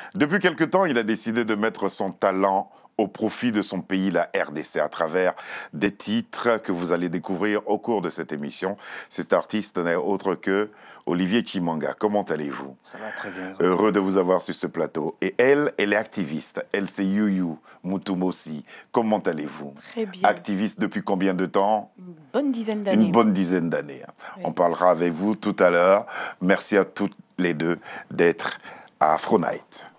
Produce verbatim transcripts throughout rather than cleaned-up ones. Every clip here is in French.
Depuis quelque temps, il a décidé de mettre son talent au profit de son pays, la R D C, à travers des titres que vous allez découvrir au cours de cette émission. Cet artiste n'est autre que Olivier Chimanga. Comment allez-vous? Ça va très bien. Heureux de vous avoir sur ce plateau. Et elle, elle est activiste. Elle, c'est Yuyu Mutumosi. Comment allez-vous? Très bien. Activiste depuis combien de temps? Une bonne dizaine d'années. Une bonne dizaine d'années. Oui. On parlera avec vous tout à l'heure. Merci à toutes les deux d'être à Afro Night.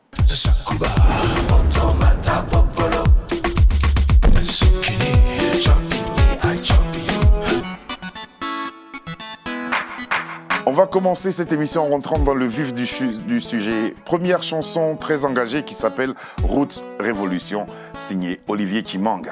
On va commencer cette émission en rentrant dans le vif du, du sujet. Première chanson très engagée qui s'appelle Roots Révolution, signée Olivier Chimanga.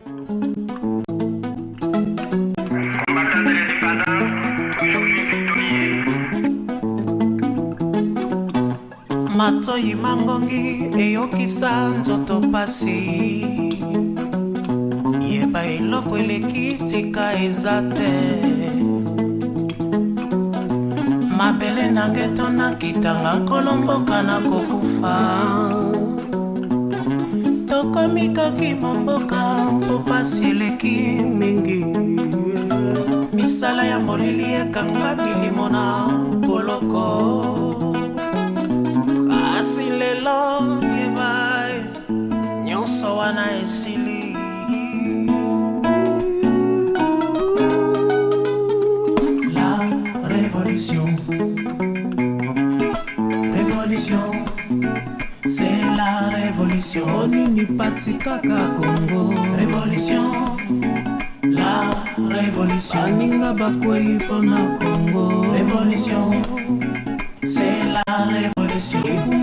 Matoi mangongi eyokisa nzoto pasi yeba eloko eleki tika eza te mabele nange tonakitanga kolomboka na kokufa tokomikaki momboka mpo pasi eleki mingi misala ya molili ekanga milimo na boloko asi lelo kebai nyonso wana esili la révolution révolution c'est la révolution onini pasi kaka Congo révolution la révolution aninga bakwei pona Congo révolution c'est la révolution.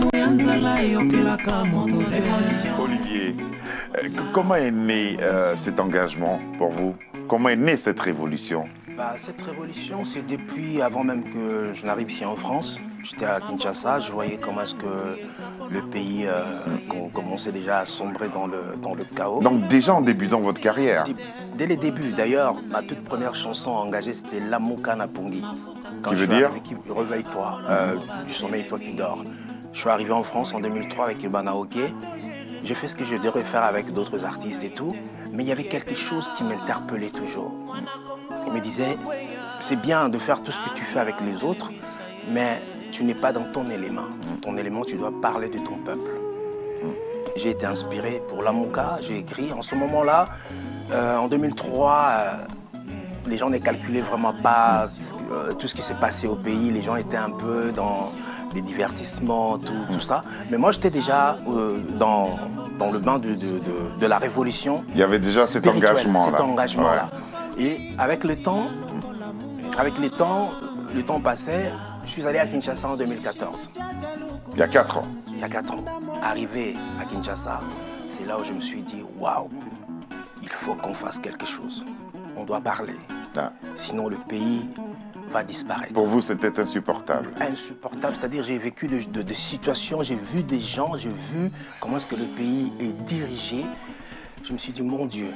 Olivier, euh, comment est né euh, cet engagement pour vous? Comment est née cette révolution? Bah, cette révolution, c'est depuis avant même que je n'arrive ici en France. J'étais à Kinshasa, je voyais comment est-ce que le pays euh, commençait déjà à sombrer dans le, dans le chaos. Donc déjà en débutant votre carrière? Dès les débuts, d'ailleurs, ma toute première chanson engagée, c'était Lamuka Napungi. Qui veut dire? Réveille-toi, euh, du sommeil, toi qui dors. Je suis arrivé en France en deux mille trois avec Ibana Oké. J'ai fait ce que je devrais faire avec d'autres artistes et tout. Mais il y avait quelque chose qui m'interpellait toujours. Il me disait, c'est bien de faire tout ce que tu fais avec les autres, mais tu n'es pas dans ton élément. Ton élément, tu dois parler de ton peuple. J'ai été inspiré pour Lamuka, j'ai écrit. En ce moment-là, euh, en deux mille trois, euh, les gens ne calculaient vraiment pas euh, tout ce qui s'est passé au pays. Les gens étaient un peu dans des divertissements, tout, tout ça. Mais moi, j'étais déjà euh, dans, dans le bain de, de, de, de la révolution. Il y avait déjà cet engagement-là. Cet engagement-là. Ouais. Et avec le temps, avec le temps, le temps passait, je suis allé à Kinshasa en deux mille quatorze. Il y a quatre ans. Il y a quatre ans. Arrivé à Kinshasa, c'est là où je me suis dit, waouh, il faut qu'on fasse quelque chose. On doit parler. Ah. Sinon, le pays va disparaître. Pour vous, c'était insupportable? Insupportable, c'est-à-dire j'ai vécu de, de, de situations, j'ai vu des gens, j'ai vu comment est-ce que le pays est dirigé. Je me suis dit, mon Dieu,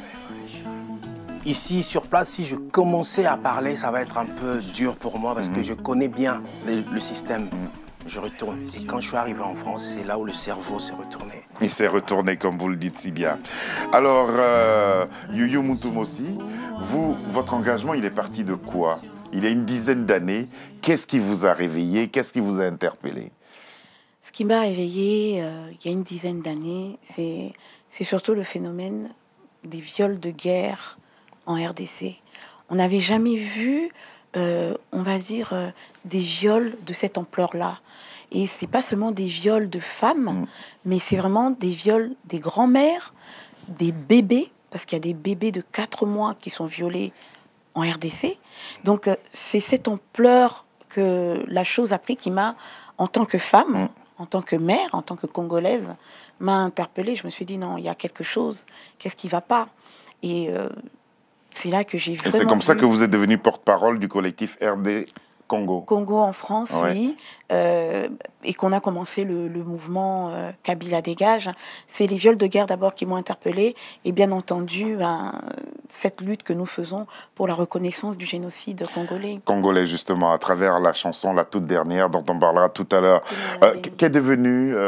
ici, sur place, si je commençais à parler, ça va être un peu dur pour moi parce mm-hmm. que je connais bien le, le système. Mm-hmm. Je retourne. Et quand je suis arrivé en France, c'est là où le cerveau s'est retourné. Il s'est retourné, comme vous le dites si bien. Alors, euh, Yuyu Mutumosi, vous, votre engagement, il est parti de quoi? Il y a une dizaine d'années. Qu'est-ce qui vous a réveillé? Qu'est-ce qui vous a interpellé? Ce qui m'a réveillé euh, il y a une dizaine d'années, c'est c'est surtout le phénomène des viols de guerre en R D C. On n'avait jamais vu, euh, on va dire, euh, des viols de cette ampleur-là. Et c'est pas seulement des viols de femmes, mmh. mais c'est vraiment des viols des grands-mères, des bébés, parce qu'il y a des bébés de quatre mois qui sont violés en R D C. Donc, euh, c'est cette ampleur que la chose a pris qui m'a, en tant que femme, mmh. en tant que mère, en tant que Congolaise, m'a interpellée. Je me suis dit, non, il y a quelque chose. Qu'est-ce qui ne va pas? Et euh, c'est là que j'ai vraiment... Et c'est comme ça que vous êtes devenue porte-parole du collectif R D Congo. Congo en France, ouais. oui. Euh, et qu'on a commencé le, le mouvement euh, Kabila Dégage. C'est les viols de guerre d'abord qui m'ont interpellée. Et bien entendu, ben, cette lutte que nous faisons pour la reconnaissance du génocide congolais. Congolais, justement, à travers la chanson, la toute dernière, dont on parlera tout à l'heure. Euh, Qu'est devenu euh,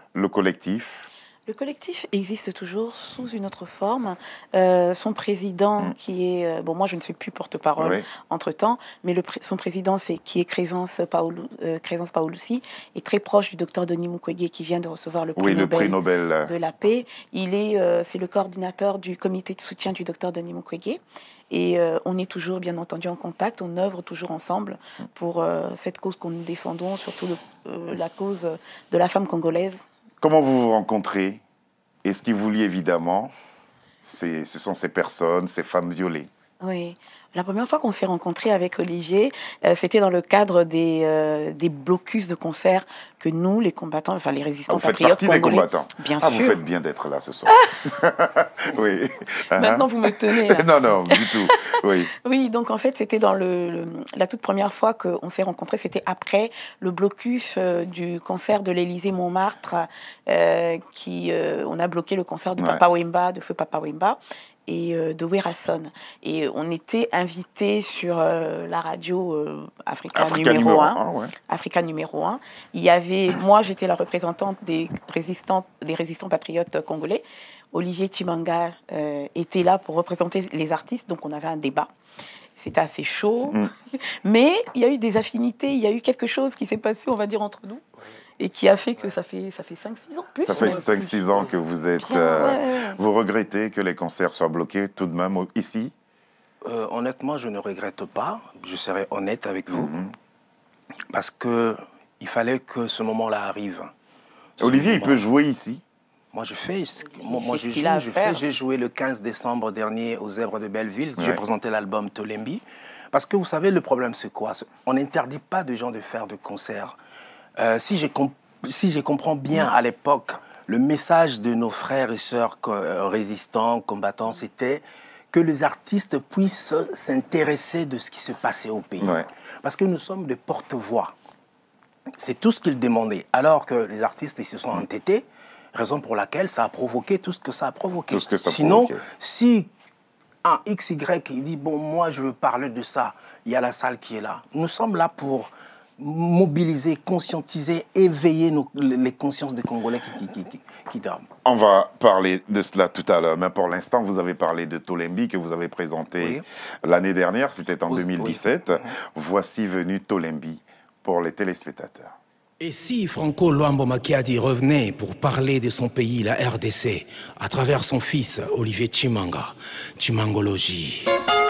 Le collectif? Le collectif existe toujours sous une autre forme. Euh, son président, mmh. qui est... Euh, bon, moi, je ne suis plus porte-parole oui. entre-temps, mais le, son président, c'est qui est Crézence Paoulou, euh, Crézence Paouloussi, est très proche du docteur Denis Mukwege, qui vient de recevoir le prix, oui, Nobel, le prix Nobel de la paix. Il est, euh, c'est le coordinateur du comité de soutien du docteur Denis Mukwege. Et euh, on est toujours, bien entendu, en contact. On œuvre toujours ensemble pour euh, cette cause que nous défendons, surtout le, euh, la cause de la femme congolaise. Comment vous vous rencontrez? Et ce qui vous lie évidemment, ce sont ces personnes, ces femmes violées. Oui. La première fois qu'on s'est rencontrés avec Olivier, euh, c'était dans le cadre des, euh, des blocus de concerts que nous, les combattants, enfin les résistants vous patriotes congolais... Vous faites partie des combattants? Bien ah, sûr. Vous faites bien d'être là ce soir. Oui. Maintenant, vous me tenez. Là. Non, non, du tout. Oui. Oui, donc en fait, c'était dans le, le, la toute première fois qu'on s'est rencontrés, c'était après le blocus euh, du concert de l'Élysée-Montmartre, euh, qui, euh, on a bloqué le concert de ouais. Papa Wemba, de Feu Papa Wemba, et euh, de Werason. Et on était invités sur euh, la radio euh, Africa, Africa numéro un. Ouais. Africa numéro un. Il y avait, moi, j'étais la représentante des résistants, des résistants patriotes congolais. Olivier Chimanga euh, était là pour représenter les artistes, donc on avait un débat. C'était assez chaud, mm. mais il y a eu des affinités, il y a eu quelque chose qui s'est passé, on va dire, entre nous. Et qui a fait que ça fait, ça fait cinq six ans. Plus, ça fait cinq six ans que vous êtes... Euh, ouais. Vous regrettez que les concerts soient bloqués tout de même ici? euh, Honnêtement, je ne regrette pas. Je serai honnête avec vous. Mm-hmm. Parce qu'il fallait que ce moment-là arrive. Ce Olivier, moment... il peut jouer ici? Moi, je fais. Moi, moi je joue, je fais. J'ai joué le quinze décembre dernier aux Zèbres de Belleville. Ouais. J'ai présenté l'album Tolembi. Parce que vous savez, le problème, c'est quoi? On n'interdit pas de gens de faire de concerts. Euh, si je comp si je comprends bien à l'époque, le message de nos frères et sœurs euh, résistants, combattants, c'était que les artistes puissent s'intéresser de ce qui se passait au pays. Ouais. Parce que nous sommes des porte-voix. C'est tout ce qu'ils demandaient. Alors que les artistes ils se sont entêtés, raison pour laquelle ça a provoqué tout ce que ça a provoqué. Tout ce que ça Sinon, provoqué. si un X Y il dit, bon, moi je veux parler de ça, il y a la salle qui est là. Nous sommes là pour mobiliser, conscientiser, éveiller nos, les consciences des Congolais qui, qui, qui, qui dorment. On va parler de cela tout à l'heure, mais pour l'instant, vous avez parlé de Tolembi que vous avez présenté oui. l'année dernière, c'était en oui. deux mille dix-sept. Oui. Voici venu Tolembi pour les téléspectateurs. Et si Franco Luambo Makiadi revenait pour parler de son pays, la R D C, à travers son fils, Olivier Chimanga, Chimangologie.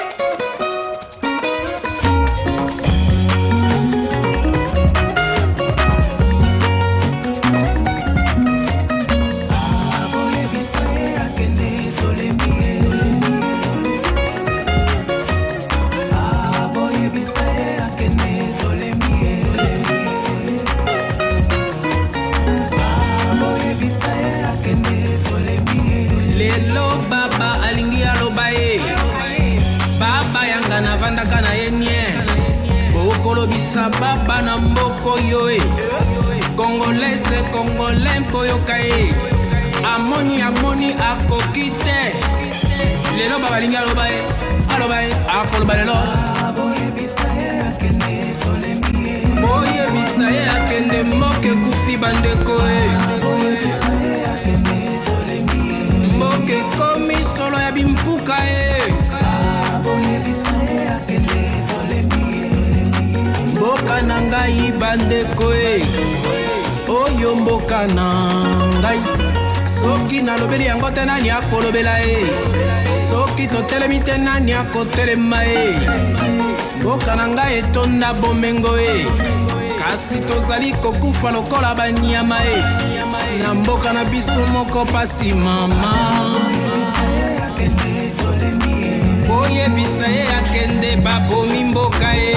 Baba na mboko yoe Congolaise, Congolais mpoyo kae Amoni, amoni akokite Lelo baba lingi alobae Alobae, akoloba lelo Boye bisaye akende moke kufi bandeko Moke komi solo ya bimpuka e Mboka na ngai bandeko e Oyo mboka na ngai Soki nalobeli yango te nani akolobela e Soki totelemi te nani akotelema e Mboka na ngai etonda bomengo e Kasi tozali kokufa lokola banyama e Na mboka na biso moko pasi mama Boyebisa ye akende babomi mboka e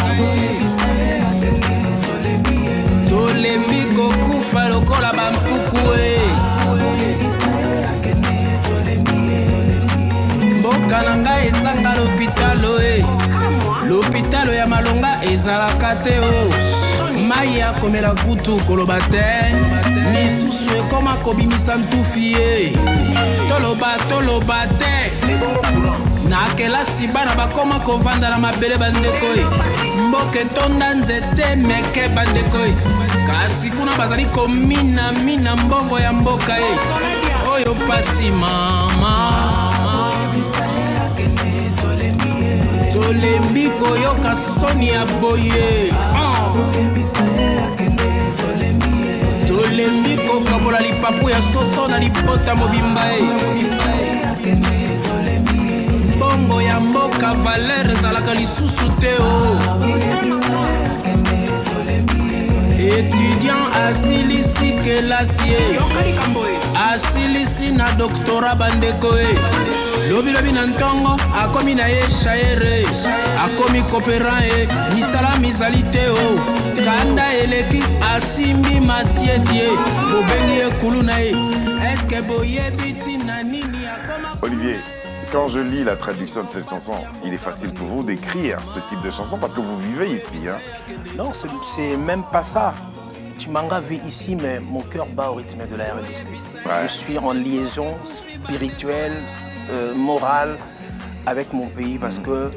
Tolembi kokufa lokola bampuku e Mboka na ngai esanga lopitalo e Lopitalo ya malonga ezalaka te o Mai akomela kutu koloba te Misusu ekoma kobimisa ntufi e Toloba toloba te Na kelasi bana bakoma kovanda na mabele bandeko e Mboka etonda nzete meke bandeko e kasi kuna bazali komina mina mbongo ya mboka e oyo pasi mama tolembi koyoka soni ya boye tolembi kokabola lipapu ya soso na libota mobimba e mbongo ya mboka valeur ezalaka lisusu te o étudiant asilisi kelasi e asilisi na doktora bandeko e lobilobi na ntongo akomi na ye shaere akomi kopera e misala mizali te o kanda eleki asimbi masieti e bobengi ekulu na ye eske boyebi ntina nini akoma Olivier, quand je lis la traduction de cette chanson, il est facile pour vous d'écrire ce type de chanson parce que vous vivez ici. Hein? Non, c'est même pas ça. Chimanga vit ici, mais mon cœur bat au rythme de la R D C. Ouais. Je suis en liaison spirituelle, euh, morale avec mon pays parce mmh. que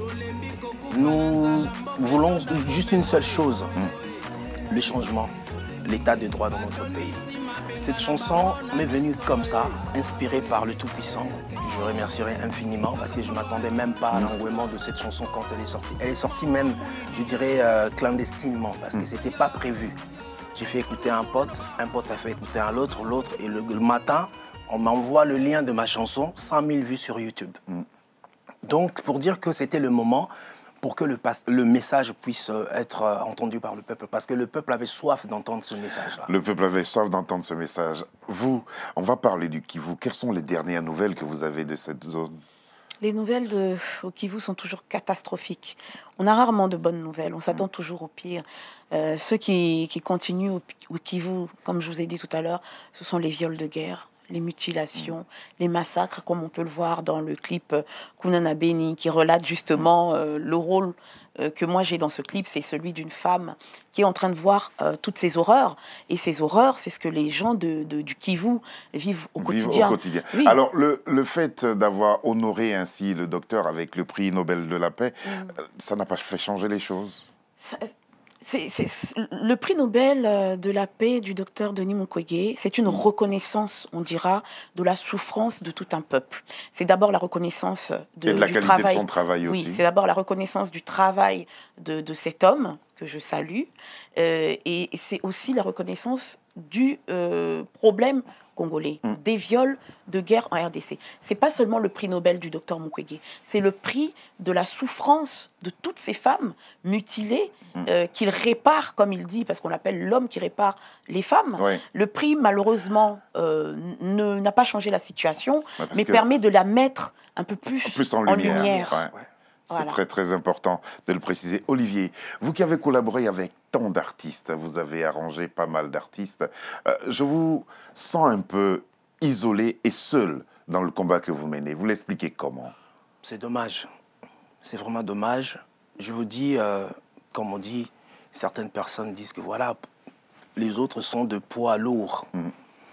nous voulons juste une seule chose, mmh. le changement, l'état de droit dans notre pays. Cette chanson m'est venue comme ça, inspirée par le Tout-Puissant. Je remercierai infiniment parce que je ne m'attendais même pas à l'engouement de cette chanson quand elle est sortie. Elle est sortie même, je dirais, euh, clandestinement parce que ce n'était pas prévu. J'ai fait écouter un pote, un pote a fait écouter à l'autre, l'autre, et le, le matin, on m'envoie le lien de ma chanson, cent mille vues sur YouTube. Mm. Donc, pour dire que c'était le moment pour que le, le message puisse être entendu par le peuple, parce que le peuple avait soif d'entendre ce message-là. Le peuple avait soif d'entendre ce message. Vous, on va parler du Kivu. Quelles sont les dernières nouvelles que vous avez de cette zone? Les nouvelles de, au Kivu sont toujours catastrophiques. On a rarement de bonnes nouvelles, on s'attend mmh. toujours au pire. Euh, ceux qui, qui continuent au, au Kivu, comme je vous ai dit tout à l'heure, ce sont les viols de guerre, les mutilations, mmh. les massacres, comme on peut le voir dans le clip Kunana Beni, qui relate justement euh, le rôle euh, que moi j'ai dans ce clip, c'est celui d'une femme qui est en train de voir euh, toutes ces horreurs. Et ces horreurs, c'est ce que les gens de, de, du Kivu vivent au vivent quotidien. Au quotidien. Oui. Alors, le, le fait d'avoir honoré ainsi le docteur avec le prix Nobel de la paix, mmh. ça n'a pas fait changer les choses? ça, C'est, c'est, le prix Nobel de la paix du docteur Denis Mukwege, c'est une reconnaissance, on dira, de la souffrance de tout un peuple. C'est d'abord la reconnaissance de, et de la du qualité travail. de son travail aussi. Oui, c'est d'abord la reconnaissance du travail de, de cet homme que je salue, euh, et c'est aussi la reconnaissance du euh, problème congolais, mm. des viols de guerre en R D C. C'est pas seulement le prix Nobel du docteur Mukwege, c'est le prix de la souffrance de toutes ces femmes mutilées mm. euh, qu'il répare, comme il dit, parce qu'on l'appelle l'homme qui répare les femmes. Oui. Le prix, malheureusement, euh, ne, n'a pas changé la situation, ouais, mais que... permet de la mettre un peu plus, plus en, en lumière. lumière. Ouais. Ouais. C'est voilà. très, très important de le préciser. Olivier, vous qui avez collaboré avec tant d'artistes, vous avez arrangé pas mal d'artistes, euh, je vous sens un peu isolé et seul dans le combat que vous menez. Vous l'expliquez comment? C'est dommage. C'est vraiment dommage. Je vous dis, euh, comme on dit, certaines personnes disent que voilà, les autres sont de poids lourds. Mmh.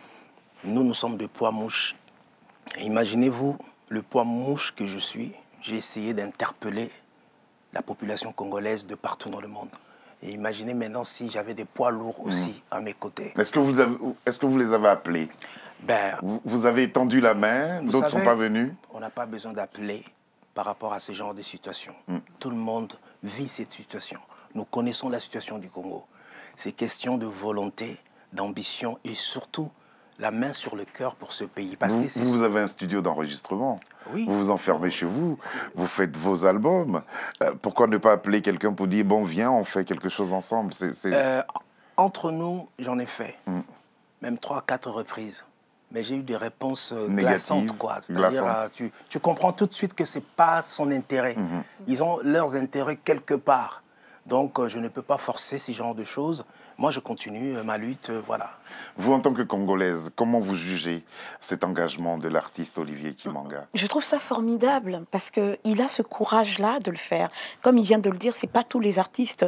Nous, nous sommes de poids mouches. Imaginez-vous le poids mouche que je suis. J'ai essayé d'interpeller la population congolaise de partout dans le monde. Et imaginez maintenant si j'avais des poids lourds aussi mmh. à mes côtés. Est-ce que vous avez, est-ce que vous les avez appelés? Ben, vous, vous avez tendu la main, d'autres ne sont pas venus? On n'a pas besoin d'appeler par rapport à ce genre de situation. Mmh. Tout le monde vit cette situation. Nous connaissons la situation du Congo. C'est question de volonté, d'ambition et surtout la main sur le cœur pour ce pays. Parce vous, que c'est... vous avez un studio d'enregistrement. Oui. Vous vous enfermez chez vous, vous faites vos albums. Euh, pourquoi ne pas appeler quelqu'un pour dire, bon, viens, on fait quelque chose ensemble? c'est, c'est... Euh, Entre nous, j'en ai fait. Mm. Même trois, quatre reprises. Mais j'ai eu des réponses euh, glaçantes, quoi. C'est-à-dire, euh, tu, tu comprends tout de suite que ce n'est pas son intérêt. Mm-hmm. Ils ont leurs intérêts quelque part. Donc, euh, je ne peux pas forcer ce genre de choses. Moi, je continue euh, ma lutte, euh, voilà. Vous, en tant que Congolaise, comment vous jugez cet engagement de l'artiste Olivier Chimanga? Je trouve ça formidable parce qu'il a ce courage-là de le faire. Comme il vient de le dire, ce n'est pas tous les artistes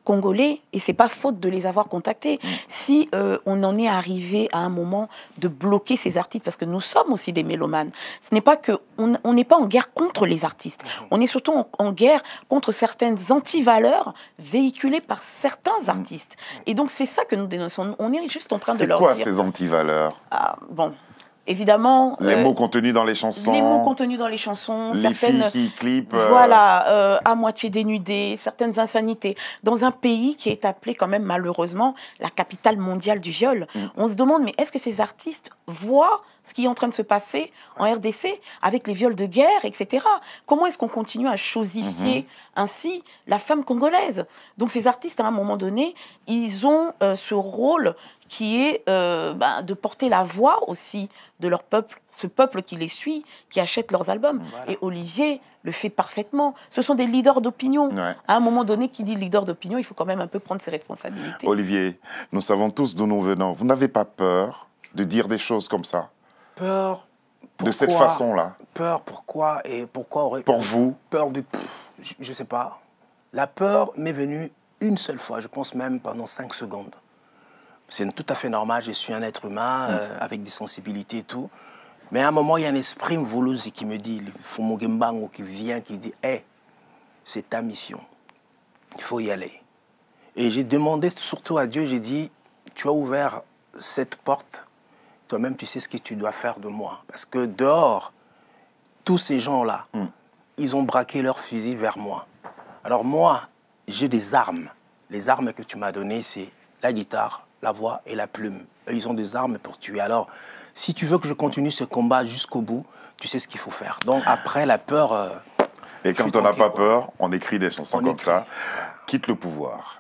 Congolais, et c'est pas faute de les avoir contactés, si euh, on en est arrivé à un moment de bloquer ces artistes, parce que nous sommes aussi des mélomanes. Ce n'est pas que on n'est pas en guerre contre les artistes, on est surtout en, en guerre contre certaines antivaleurs véhiculées par certains artistes. Et donc c'est ça que nous dénonçons. On est juste en train de leur dire. dire. C'est quoi ces antivaleurs? Ah, bon. Évidemment, les euh, mots contenus dans les chansons, les mots contenus dans les chansons, les certaines, filles qui clipent, euh... voilà, euh, à moitié dénudées, certaines insanités. Dans un pays qui est appelé quand même malheureusement la capitale mondiale du viol, mm. on se demande mais est-ce que ces artistes voient ce qui est en train de se passer en R D C avec les viols de guerre, et cetera. Comment est-ce qu'on continue à chosifier mm-hmm. ainsi la femme congolaise? Donc ces artistes, à un moment donné, ils ont euh, ce rôle qui est euh, ben, de porter la voix aussi de leur peuple, ce peuple qui les suit, qui achète leurs albums. Voilà. Et Olivier le fait parfaitement. Ce sont des leaders d'opinion. Ouais. À un moment donné, qui dit leader d'opinion, il faut quand même un peu prendre ses responsabilités. Olivier, nous savons tous d'où nous venons. Vous n'avez pas peur de dire des choses comme ça? Peur pourquoi? De cette façon-là? Peur, pourquoi? Et pourquoi aurait... Pour vous? Peur de... Je ne sais pas. La peur m'est venue une seule fois, je pense même pendant cinq secondes. C'est tout à fait normal, je suis un être humain, euh, avec des sensibilités et tout. Mais à un moment, il y a un esprit mvolosi qui me dit, Fumogembango qui vient, qui dit, hé, hey, c'est ta mission, il faut y aller. Et j'ai demandé surtout à Dieu, j'ai dit, tu as ouvert cette porte, toi-même tu sais ce que tu dois faire de moi. Parce que dehors, tous ces gens-là, mm. ils ont braqué leurs fusils vers moi. Alors moi, j'ai des armes. Les armes que tu m'as données, c'est la guitare, la voix et la plume. Eux, ils ont des armes pour tuer. Alors, si tu veux que je continue ce combat jusqu'au bout, tu sais ce qu'il faut faire. Donc après, la peur... Euh, et quand on n'a pas peur, on écrit des chansons on comme écrit. ça. Quitte le pouvoir.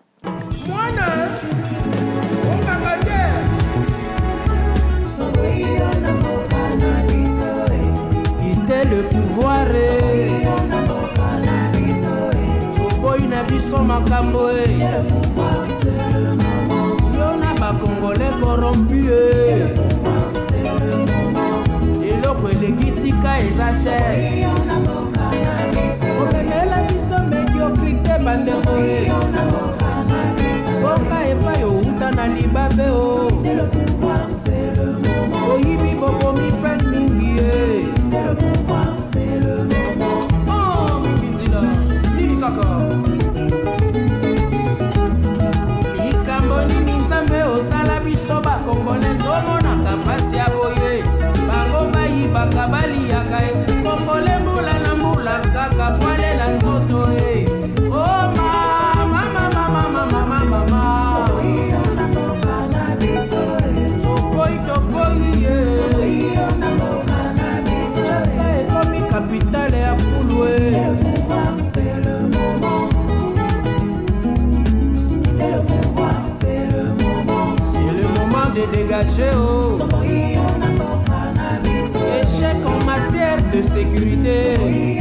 Quitter le pouvoir. Congolais corrompus, le pouvoir c'est le moment. Et l'autre les gitika et zater. On la biso médiocrité bandero. Soka et pas yo utana libabe o. Le pouvoir c'est le moment. Oyibi bobo mi pen mingi. Le pouvoir c'est le moment. Oh mi kitila, mi kaka. Soba Congolais, Zomona, Kapasia Boye, Bangoba Yiba Kabali Yakae, Congolais Moula Namoula, Kaka Poile Lanzoto, oh mama, mama, mama, mama, mama, oui, on a mon cannabis, so boy to boy, on a mon cannabis, Chassa est comme capitale et à Fouloué, le pouvoir c'est le moment, le pouvoir c'est le moment. De dégager oh. Échec en matière de sécurité.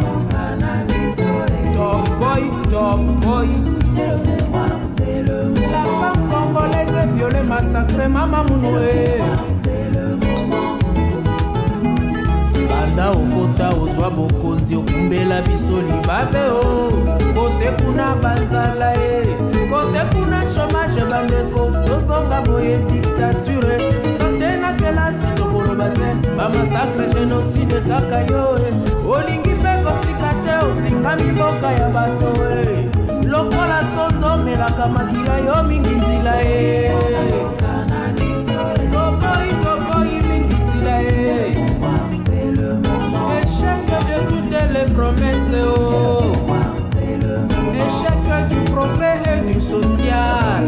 Top boy, top boy. La femme congolaise est violée, massacrée, maman mounoué. Banda okota ozwa bokonzi okumbela biso libabe o. Kote kuna banzala e. Kote kuna chômage bandeko. Tozonga boye dictature. Santé na kelasi tokoloba te. Bamassacre génocide kaka yo e. Olingi mpe kotika te otika mimboka ya bato e. Lokola sonzo melaka makila yo mingi nzila e. Tokoyi tokoyi mingi nzila e. C'est le moment. Échec de toutes les promesses. Oh. Échec du progrès et du social.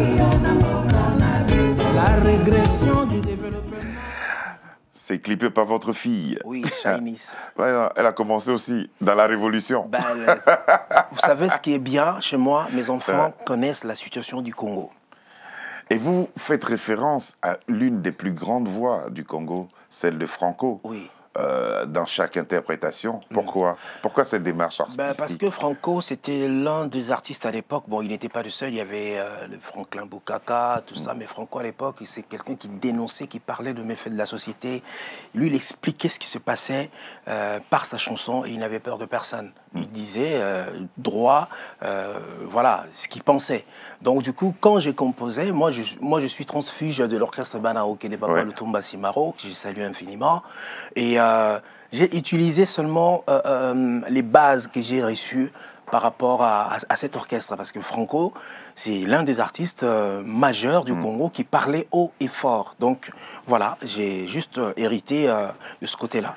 La régression du développement. C'est clippé par votre fille. Oui, Shinice. Elle a commencé aussi dans la Révolution. Ben, vous savez ce qui est bien chez moi, mes enfants connaissent la situation du Congo. Et vous faites référence à l'une des plus grandes voix du Congo, celle de Franco. Oui. Euh, dans chaque interprétation. Pourquoi? Pourquoi cette démarche artistique? Ben parce que Franco, c'était l'un des artistes à l'époque. Bon, il n'était pas le seul. Il y avait euh, le Franklin Bukaka, tout mm. ça. Mais Franco, à l'époque, c'est quelqu'un qui dénonçait, qui parlait de méfaits de la société. Lui, il expliquait ce qui se passait euh, par sa chanson et il n'avait peur de personne. Il disait euh, droit, euh, voilà, ce qu'il pensait. Donc du coup, quand j'ai composé, moi je, moi, je suis transfuge de l'orchestre Banaoké des Papa ouais. Lutumba Simaro, que je salue infiniment. Et euh, j'ai utilisé seulement euh, euh, les bases que j'ai reçues par rapport à, à, à cet orchestre, parce que Franco, c'est l'un des artistes euh, majeurs du mmh. Congo qui parlait haut et fort. Donc voilà, j'ai juste euh, hérité euh, de ce côté-là.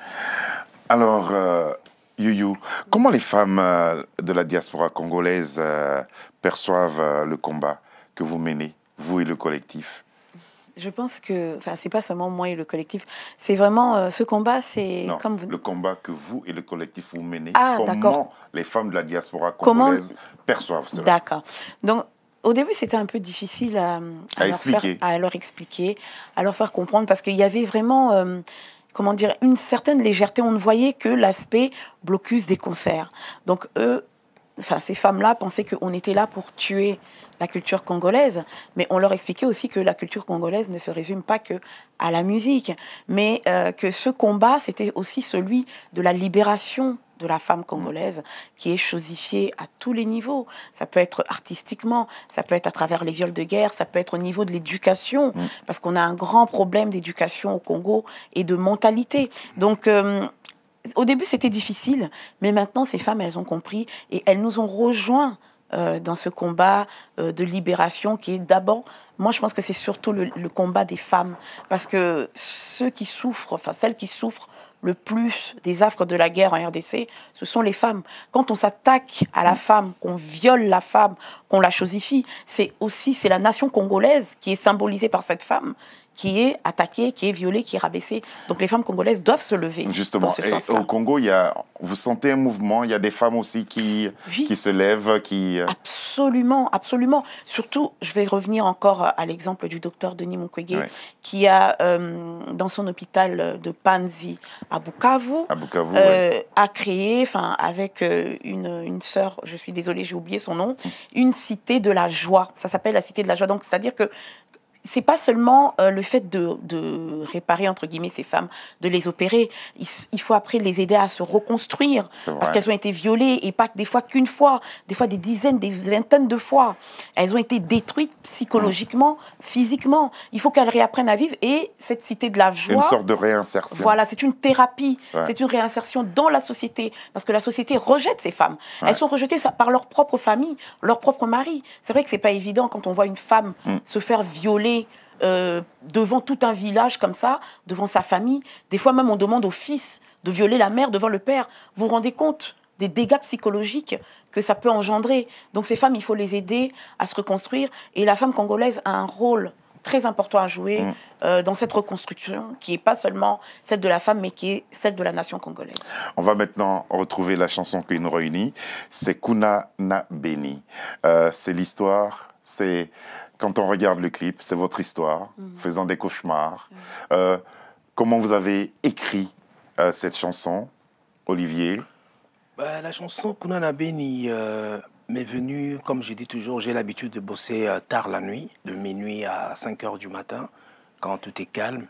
Alors, euh, Youyou, comment les femmes euh, de la diaspora congolaise euh, perçoivent euh, le combat que vous menez, vous et le collectif? Je pense que, enfin, c'est pas seulement moi et le collectif, c'est vraiment euh, ce combat, c'est comme vous... le combat que vous et le collectif vous menez. Ah, comment les femmes de la diaspora congolaise comment... perçoivent cela? D'accord. Donc, au début, c'était un peu difficile à, à, à, leur expliquer. Faire, à leur expliquer, à leur faire comprendre, parce qu'il y avait vraiment, euh, comment dire, une certaine légèreté. On ne voyait que l'aspect blocus des concerts. Donc, eux, enfin, ces femmes-là pensaient qu'on était là pour tuer la culture congolaise, mais on leur expliquait aussi que la culture congolaise ne se résume pas que à la musique, mais euh, que ce combat, c'était aussi celui de la libération de la femme congolaise, qui est chosifiée à tous les niveaux. Ça peut être artistiquement, ça peut être à travers les viols de guerre, ça peut être au niveau de l'éducation, parce qu'on a un grand problème d'éducation au Congo et de mentalité. Donc, euh, au début, c'était difficile, mais maintenant, ces femmes, elles ont compris et elles nous ont rejoints Euh, dans ce combat euh, de libération qui est d'abord, moi je pense que c'est surtout le, le combat des femmes, parce que ceux qui souffrent, enfin celles qui souffrent le plus des affres de la guerre en R D C, ce sont les femmes. Quand on s'attaque à la femme, qu'on viole la femme, qu'on la chosifie, c'est aussi c'est la nation congolaise qui est symbolisée par cette femme, qui est attaquée, qui est violée, qui est rabaissée. Donc les femmes congolaises doivent se lever. Justement, dans ce et sens-là. Au Congo, il y a, vous sentez un mouvement, il y a des femmes aussi qui, oui. qui se lèvent, qui... Absolument, absolument. Surtout, je vais revenir encore à l'exemple du docteur Denis Mukwege, ouais. qui a, euh, dans son hôpital de Panzi à Bukavu, à Bukavu euh, ouais. a créé, enfin, avec euh, une, une sœur, je suis désolée, j'ai oublié son nom, une cité de la joie. Ça s'appelle la cité de la joie. Donc, c'est-à-dire que c'est pas seulement euh, le fait de, de réparer, entre guillemets, ces femmes, de les opérer. Il, il faut après les aider à se reconstruire, parce qu'elles ont été violées, et pas des fois qu'une fois, des fois des dizaines, des vingtaines de fois. Elles ont été détruites psychologiquement, mmh. physiquement. Il faut qu'elles réapprennent à vivre, et cette cité de la joie... C'est une sorte de réinsertion. Voilà, c'est une thérapie, ouais. c'est une réinsertion dans la société, parce que la société rejette ces femmes. Ouais. Elles sont rejetées par leur propre famille, leur propre mari. C'est vrai que c'est pas évident quand on voit une femme mmh. se faire violer Euh, devant tout un village comme ça, devant sa famille. Des fois même on demande au fils de violer la mère devant le père. Vous vous rendez compte des dégâts psychologiques que ça peut engendrer? Donc ces femmes, il faut les aider à se reconstruire, et la femme congolaise a un rôle très important à jouer mmh. euh, dans cette reconstruction, qui n'est pas seulement celle de la femme, mais qui est celle de la nation congolaise. On va maintenant retrouver la chanson qui nous réunit, c'est Kuna na Beni. Euh, c'est l'histoire, c'est... Quand on regarde le clip, c'est votre histoire, mmh. faisant des cauchemars. Mmh. Euh, comment vous avez écrit euh, cette chanson, Olivier? Bah, la chanson Kuna na Beni euh, m'est venue, comme je dis toujours, j'ai l'habitude de bosser euh, tard la nuit, de minuit à cinq heures du matin, quand tout est calme.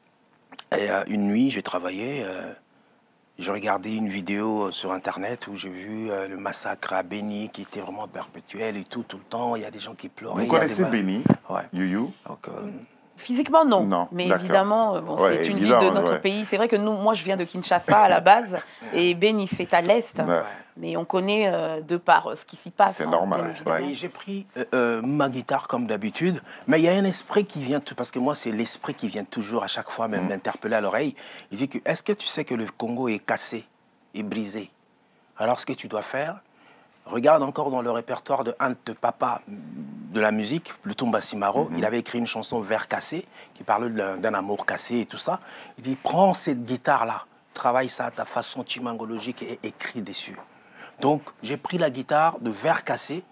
Et euh, une nuit, j'ai travaillé, euh, j'ai regardé une vidéo sur Internet où j'ai vu euh, le massacre à Beni qui était vraiment perpétuel et tout, tout le temps. Il y a des gens qui pleuraient. Vous connaissez des... Beni? Ouais. Youyou? Donc, euh... Physiquement, non. non mais évidemment, bon, ouais, c'est une évidemment, ville de notre ouais. pays. C'est vrai que nous, moi, je viens de Kinshasa à la base, et Beni, c'est à l'est. Ouais. Mais on connaît euh, de par ce qui s'y passe. C'est hein, normal. Ouais. J'ai pris euh, euh, ma guitare comme d'habitude, mais il y a un esprit qui vient, parce que moi, c'est l'esprit qui vient toujours à chaque fois même m'interpeller à l'oreille. Il dit que, est-ce que tu sais que le Congo est cassé et brisé? Alors, ce que tu dois faire, regarde encore dans le répertoire de un de papa de la musique, Lutumba Simaro. Mm-hmm. Il avait écrit une chanson Vers cassé, qui parle d'un amour cassé et tout ça. Il dit, prends cette guitare-là, travaille ça à ta façon chimangologique et écris dessus. Donc, j'ai pris la guitare de Vers cassé,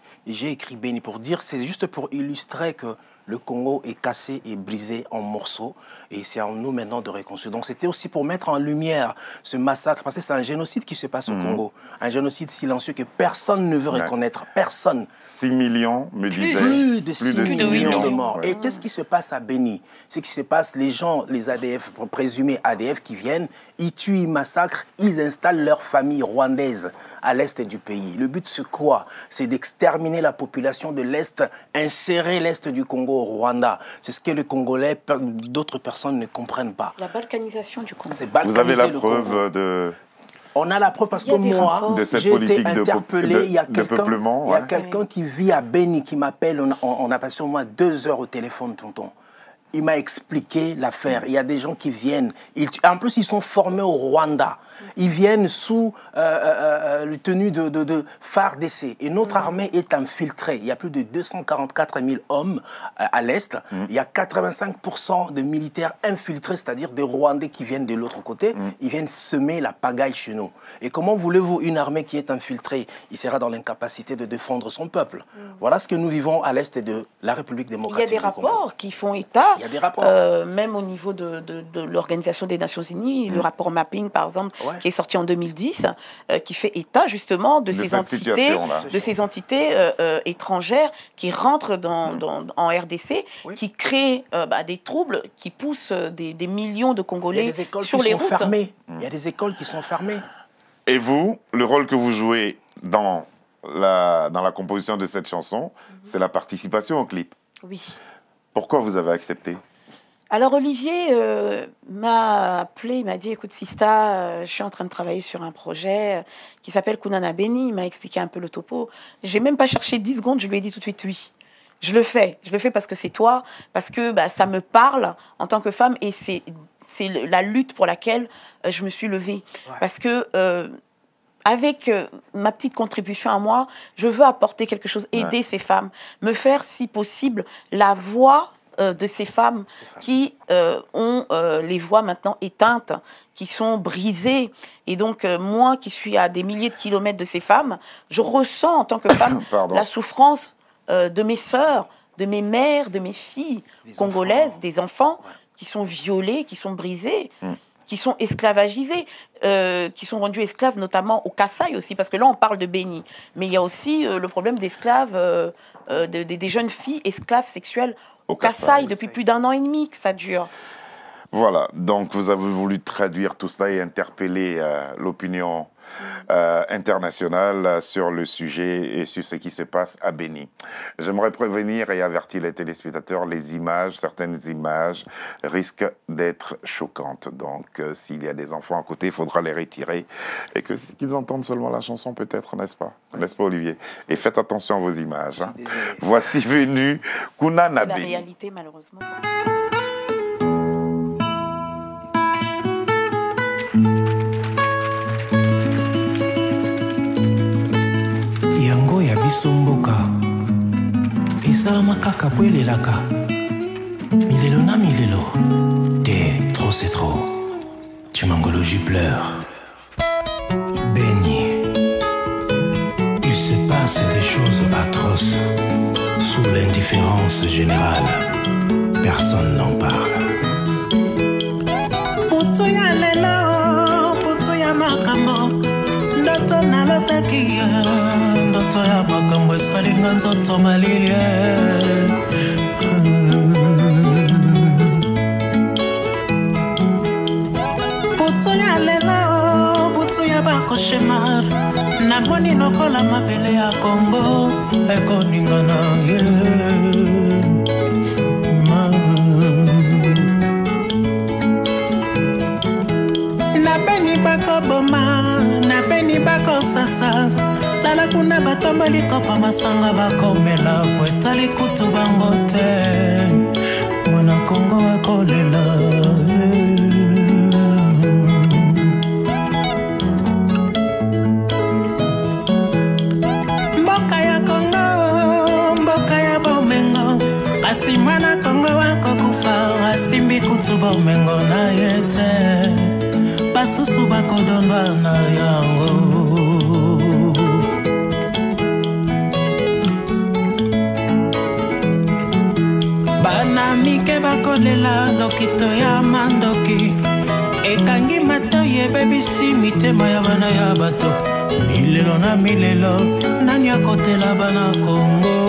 j'ai écrit Béni pour dire, c'est juste pour illustrer que le Congo est cassé et brisé en morceaux. Et c'est à nous maintenant de reconstruire. Donc c'était aussi pour mettre en lumière ce massacre, parce que c'est un génocide qui se passe au mmh. Congo. Un génocide silencieux que personne ne veut ouais. reconnaître. Personne. six millions, me disait. Plus de six millions, millions de morts. Ouais. Et qu'est-ce qui se passe à Béni? Ce qui se passe, les gens, les A D F, présumés A D F qui viennent, ils tuent, ils massacrent, ils installent leur famille rwandaise à l'est du pays. Le but, c'est quoi? C'est d'exterminer la population de l'Est, insérer l'Est du Congo au Rwanda. C'est ce que les Congolais, d'autres personnes ne comprennent pas. La balkanisation du Congo. Vous avez la preuve de... On a la preuve parce que moi, j'ai été interpellé. De, il y a quelqu'un ouais. quelqu'un qui vit à Béni qui m'appelle. On, on, on a passé au moins deux heures au téléphone, tonton. Il m'a expliqué l'affaire. Il y a des gens qui viennent. Ils, en plus, ils sont formés au Rwanda. Ils viennent sous euh, euh, le tenue de, de, de F A R D C. Et notre mmh. armée est infiltrée. Il y a plus de deux cent quarante-quatre mille hommes euh, à l'Est. Mmh. Il y a quatre-vingt-cinq pour cent de militaires infiltrés, c'est-à-dire des Rwandais qui viennent de l'autre côté. Mmh. Ils viennent semer la pagaille chez nous. Et comment voulez-vous une armée qui est infiltrée? Il sera dans l'incapacité de défendre son peuple. Mmh. Voilà ce que nous vivons à l'Est de la République démocratique du Congo. Il y a des rapports qui font état. Il y a des rapports. Euh, même au niveau de, de, de l'Organisation des Nations Unies, mmh. le rapport Mapping, par exemple, ouais. qui est sorti en deux mille dix, euh, qui fait état justement de, de ces entités, de ces entités euh, euh, étrangères qui rentrent dans, mmh. dans, en R D C, oui. qui créent euh, bah, des troubles, qui poussent des, des millions de Congolais sur les routes. Fermées. Mmh. Il y a des écoles qui sont fermées. Et vous, le rôle que vous jouez dans la, dans la composition de cette chanson, mmh. c'est la participation au clip. Oui. Pourquoi vous avez accepté? Alors Olivier euh, m'a appelé, il m'a dit, écoute Sista, euh, je suis en train de travailler sur un projet euh, qui s'appelle Kunana Béni. Il m'a expliqué un peu le topo. J'ai même pas cherché dix secondes, je lui ai dit tout de suite oui. Je le fais, je le fais parce que c'est toi, parce que bah, ça me parle en tant que femme et c'est c'est la lutte pour laquelle euh, je me suis levée. Ouais. Parce que euh, avec euh, ma petite contribution à moi, je veux apporter quelque chose, aider ouais. ces femmes, me faire si possible la voix de ces femmes, ces femmes. qui euh, ont euh, les voix maintenant éteintes, qui sont brisées. Et donc, euh, moi qui suis à des milliers de kilomètres de ces femmes, je ressens en tant que femme la souffrance euh, de mes sœurs, de mes mères, de mes filles les congolaises, enfants. des enfants ouais. qui sont violés, qui sont brisés, mm. qui sont esclavagisés, euh, qui sont rendus esclaves notamment au Kasaï aussi, parce que là on parle de Béni. Mais il y a aussi euh, le problème d'esclaves, euh, euh, de, de, des jeunes filles esclaves sexuelles au Kasaï, depuis plus d'un an et demi que ça dure. Voilà, donc vous avez voulu traduire tout cela et interpeller euh, l'opinion euh, internationale sur le sujet et sur ce qui se passe à Béni. J'aimerais prévenir et avertir les téléspectateurs, les images, certaines images risquent d'être choquantes. Donc euh, s'il y a des enfants à côté, il faudra les retirer et que, qu'ils entendent seulement la chanson peut-être, n'est-ce pas? Oui. N'est-ce pas Olivier? Et faites attention à vos images. Hein. Voici venu Kunana Béni. C'est la réalité malheureusement. yango ya biso mboka esalama kaka po elelaka milelo na milelo te trop c'est trop Chimangologie pleure. Béni, il se passe des choses atroces sous l'indifférence générale, personne n'en parle. Putu ya lelo, putu ya makambo, ndoto nalotaki, ndoto ya makambo esalinga nzoto malilie. Putu ya lelo, putu ya bakoshemar, namoni lokola mabele ya Congo ekoningana ye. Nabeni bako boma, nabeni bako sasa, tala kuna batambali kopa masanga bako mela kwetali kutu bango te, mwana Congo ekolela. Mboka ya Congo, mboka ya bomengo, kasi mwana Congo wako kufa, asimbi kutu bomengo na yete, basusu bakodondwa na yango. kolela lokito ya mandoki ekangi matoi ebebisi mitema ya bana ya bato milelo na milelo nani akotela bana Kongo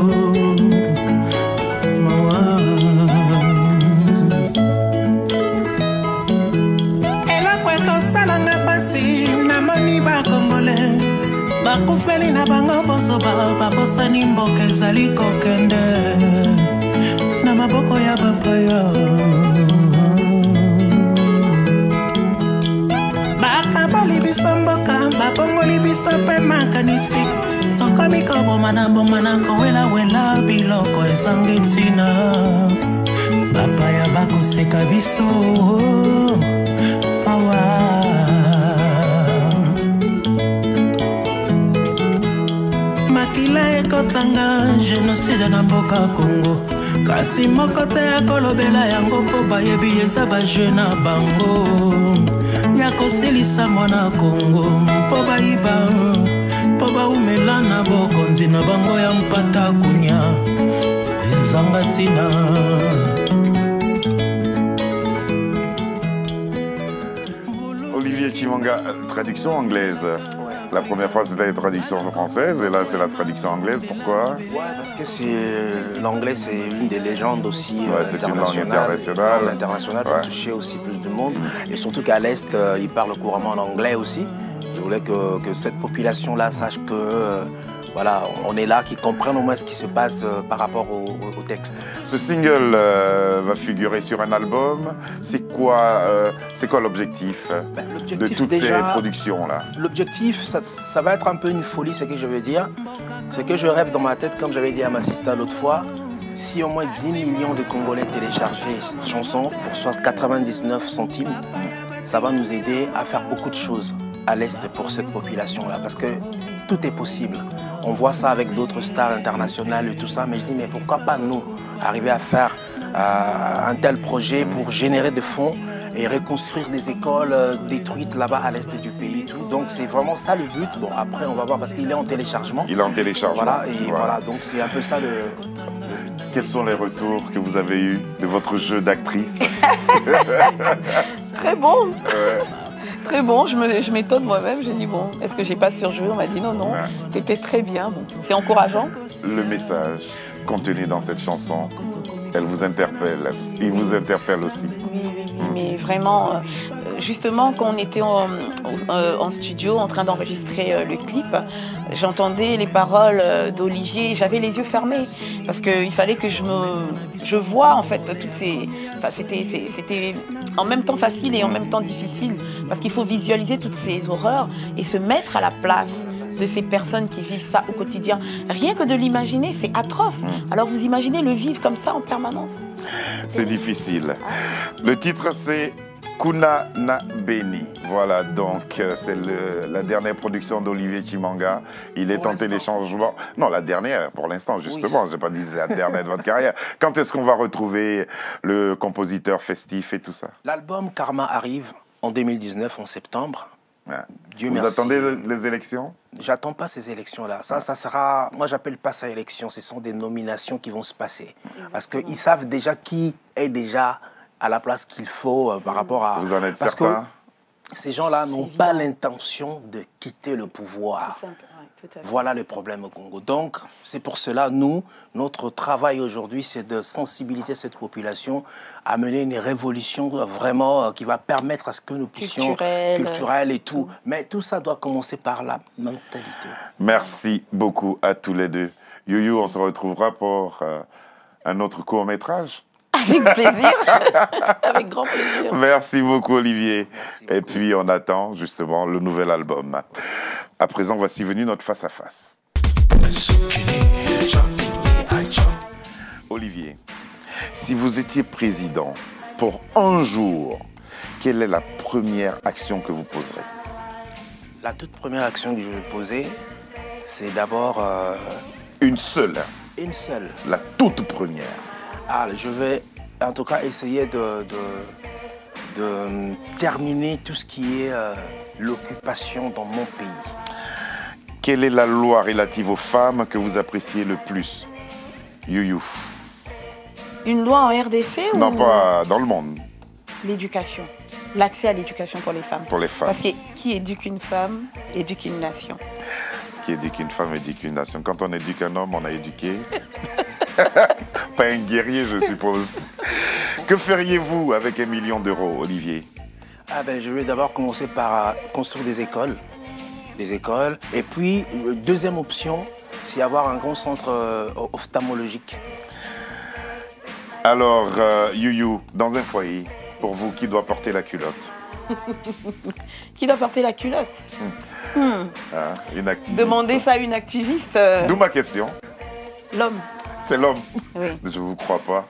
eloko ekosalanga pasi namoni bakongole bakufeli na bango boso babosani mboka ezali kokende na maboko ya bapaya bakaboli biso mboka babongoli biso mpe makanisi tokomi kobomana bomana kowelawela biloko ezangi ntina bapaya bakoseka biso mawa makila ekotanga genocide na mboka Kongo kasi moko te akolobela yango mpo bayebi eza baje na bango ya kosilisa mwana Kongo mpo bayiba mpo baumela na bokonzi na bango ya mpata kunya ezanga ntina. Olivier Chimanga, traduction anglaise. La première fois, c'était la traduction française, et là, c'est la traduction anglaise. Pourquoi? Ouais, parce que c'est l'anglais, c'est une des légendes aussi ouais, euh, c'est une langue internationale. Internationale ouais. pour toucher aussi plus de monde. Et surtout qu'à l'Est, euh, ils parlent couramment l'anglais aussi. Je voulais que, que cette population-là sache que euh, voilà, on est là, qu'ils comprennent au moins ce qui se passe euh, par rapport au, au, au texte. Ce single euh, va figurer sur un album. C'est quoi, euh, c'est quoi l'objectif ben, de toutes déjà, ces productions-là? L'objectif, ça, ça va être un peu une folie, c'est ce que je veux dire. C'est que je rêve dans ma tête, comme j'avais dit à ma sister l'autre fois, si au moins dix millions de Congolais téléchargeaient cette chanson pour soit quatre-vingt-dix-neuf centimes, ça va nous aider à faire beaucoup de choses à l'Est pour cette population-là. Parce que tout est possible. On voit ça avec d'autres stars internationales et tout ça, mais je dis, mais pourquoi pas nous arriver à faire euh, un tel projet pour générer des fonds et reconstruire des écoles euh, détruites là-bas à l'est du pays. Tout. Donc c'est vraiment ça le but. Bon, après, on va voir parce qu'il est en téléchargement. Il est en téléchargement. Voilà, et voilà. voilà, donc c'est un peu ça le, le but. Quels sont les retours que vous avez eus de votre jeu d'actrice? Très bon. Ouais. Très bon, je m'étonne moi-même, j'ai dit bon, est-ce que j'ai pas surjoué? On m'a dit non, non, ouais. T'étais très bien, bon, c'est encourageant. Le message contenu dans cette chanson, elle vous interpelle, il vous interpelle aussi. Oui, oui, oui, mais vraiment, justement, quand on était en, en studio en train d'enregistrer le clip, j'entendais les paroles d'Olivier, j'avais les yeux fermés, parce qu'il fallait que je me, je vois en fait toutes ces, enfin, c'était, c'était en même temps facile et en même temps difficile, parce qu'il faut visualiser toutes ces horreurs et se mettre à la place de ces personnes qui vivent ça au quotidien. Rien que de l'imaginer, c'est atroce. Alors vous imaginez le vivre comme ça en permanence? C'est difficile. Le titre, c'est Kuna na Beni. Voilà, donc c'est la dernière production d'Olivier Chimanga. Il est en téléchargement. Non, la dernière, pour l'instant, justement. Oui. Je n'ai pas dit la dernière de votre carrière. Quand est-ce qu'on va retrouver le compositeur festif et tout ça? L'album Karma arrive en deux mille dix-neuf, en septembre. Ouais. Dieu Vous merci. attendez les élections? J'attends pas ces élections-là. Ça, ça sera... Moi, j'appelle pas ça élection. Ce sont des nominations qui vont se passer. Exactement. Parce qu'ils savent déjà qui est déjà à la place qu'il faut euh, par rapport à... Vous en êtes Parce certain? Que ces gens-là n'ont pas l'intention de quitter le pouvoir. Tout simple, ouais, tout à fait. Voilà le problème au Congo. Donc, c'est pour cela, nous, notre travail aujourd'hui, c'est de sensibiliser cette population à mener une révolution vraiment euh, qui va permettre à ce que nous puissions... Culturelle. Culturelle et tout. tout. Mais tout ça doit commencer par la mentalité. Merci beaucoup à tous les deux. Youyou, on se retrouvera pour euh, un autre court-métrage. Avec plaisir, avec grand plaisir. Merci beaucoup Olivier. Merci Et beaucoup. puis on attend justement le nouvel album. À présent, voici venu notre face-à-face. Olivier, si vous étiez président pour un jour, quelle est la première action que vous poserez? La toute première action que je vais poser, c'est d'abord... Euh, une seule. Une seule. La toute première. Ah, je vais en tout cas essayer de, de, de terminer tout ce qui est euh, l'occupation dans mon pays. Quelle est la loi relative aux femmes que vous appréciez le plus? Youyou. Une loi en R D C ou... Non, pas dans le monde. L'éducation. L'accès à l'éducation pour les femmes. Pour les femmes. Parce que qui éduque une femme, éduque une nation. Qui éduque une femme, éduque une nation. Quand on éduque un homme, on a éduqué. Pas un guerrier, je suppose. Que feriez-vous avec un million d'euros, Olivier? Ah ben, je vais d'abord commencer par construire des écoles. Des écoles. Et puis, deuxième option, c'est avoir un grand centre euh, ophtalmologique. Alors, euh, Youyou, dans un foyer, pour vous, qui doit porter la culotte? Qui doit porter la culotte? hmm. Hmm. Ah, une activiste. Demandez ça à une activiste. Euh... D'où ma question. L'homme. C'est l'homme. Oui. Je ne vous crois pas.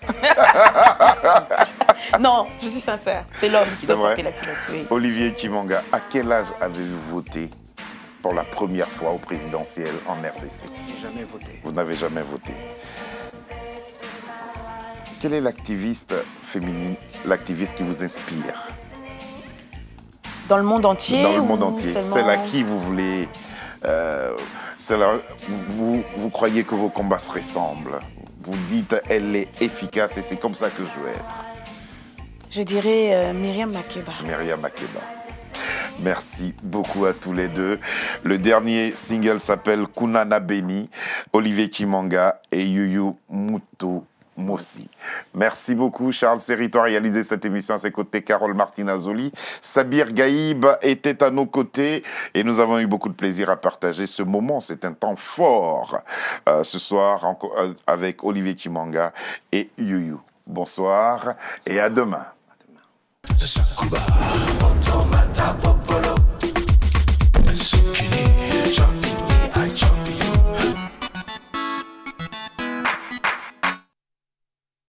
Non, je suis sincère. C'est l'homme qui doit vrai. porter la culotte. Oui. Olivier Tshimanga, à quel âge avez-vous voté pour la première fois au présidentiel en R D C? Je n'ai jamais voté. Vous n'avez jamais voté. Quelle est l'activiste féminine, l'activiste qui vous inspire? Dans le monde entier? Dans le monde entier. Seulement... Celle à qui vous voulez... Euh, celle à, vous, vous croyez que vos combats se ressemblent. Vous dites, elle est efficace et c'est comme ça que je veux être. Je dirais euh, Myriam Makeba. Myriam Makeba. Merci beaucoup à tous les deux. Le dernier single s'appelle Kunana Beni, Olivier Tshimanga et Youyou Moutou Mossi. Merci beaucoup. Charles Serrito a réalisé cette émission à ses côtés. Carole Martinazoli. Sabir Gaïb était à nos côtés et nous avons eu beaucoup de plaisir à partager ce moment. C'est un temps fort euh, ce soir en, euh, avec Olivier Tshimanga et Youyou. Bonsoir et à demain. À demain.